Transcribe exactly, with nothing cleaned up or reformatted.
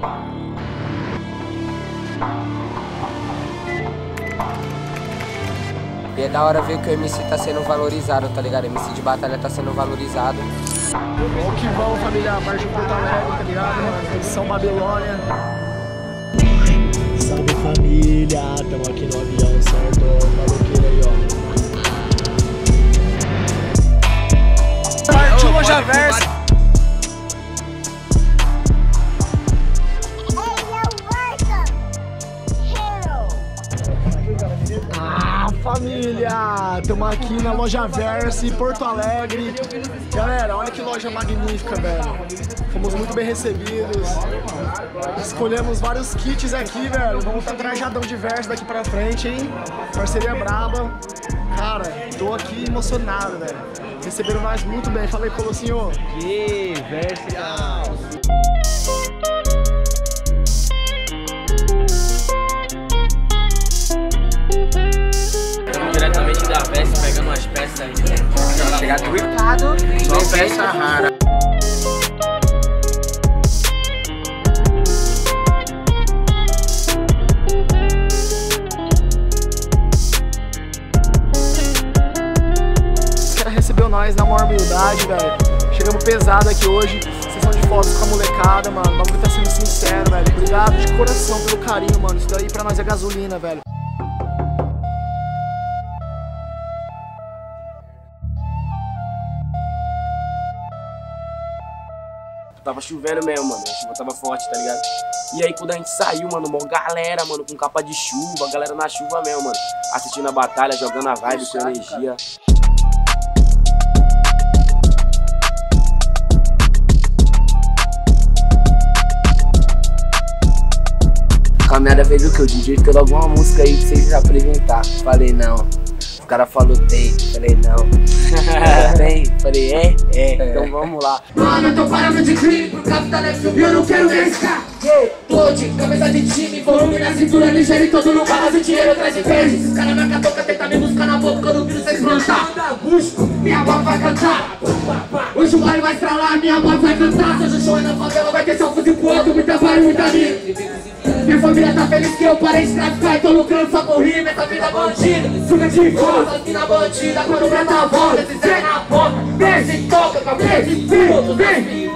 E é da hora ver que o M C tá sendo valorizado, tá ligado? M C de batalha tá sendo valorizado. Vamos que vamos, família. Parte de Porto Alegre, tá ligado? São Babilônia. Salve, família. Tamo aqui no avião, certo? Maloqueiro aí, ó. Partiu Loja Versa. Ah, família! Estamos aqui na Loja Versa, em Porto Alegre. Galera, olha que loja magnífica, velho. Fomos muito bem recebidos. Escolhemos vários kits aqui, velho. Vamos estar trajadão de Versa daqui pra frente, hein? Parceria braba. Cara, tô aqui emocionado, velho. Receberam nós muito bem. Falei, Colossinho. Que Versa! Diretamente da Versa, pegando umas peças aí. Tá ligado? Cuidado, Só peça rara. Os caras recebeu nós na maior humildade, velho. Chegamos pesado aqui hoje. Sessão de fotos com a molecada, mano. O bagulho tá sendo sincero, velho. Obrigado de coração pelo carinho, mano. Isso daí pra nós é gasolina, velho. Tava chovendo mesmo, mano. A chuva tava forte, tá ligado? E aí quando a gente saiu, mano, uma galera, mano, com capa de chuva, a galera na chuva mesmo, mano. Assistindo a batalha, jogando a vibe com energia. A caminhada fez o que? O D J tem logo uma música aí pra vocês apresentar. Falei, não. O cara falou tem, falei não. Tem, falei é, é, então vamos lá. Mano, eu tô parando de crime por causa da Netflix e eu não quero riscar. Tô de cabeça de time, volume na cintura, ligeiro e todo no barras e dinheiro atrás de verde. Esses caras na catoca tentam me buscar na boca quando eu viro vocês plantar. Minha voz vai cantar, hoje o baile vai estralar, minha voz vai cantar. Seja show na favela, vai ter só um fuzil pro outro, muita barra e muita linha. Minha família tá feliz que eu parei de traficar e tô lucrando só com rima, essa vida bandida. Suga de força, assim na bandida, quando o breta volta, esses é na porta. Vem, se toca, cabeça e puto, vem.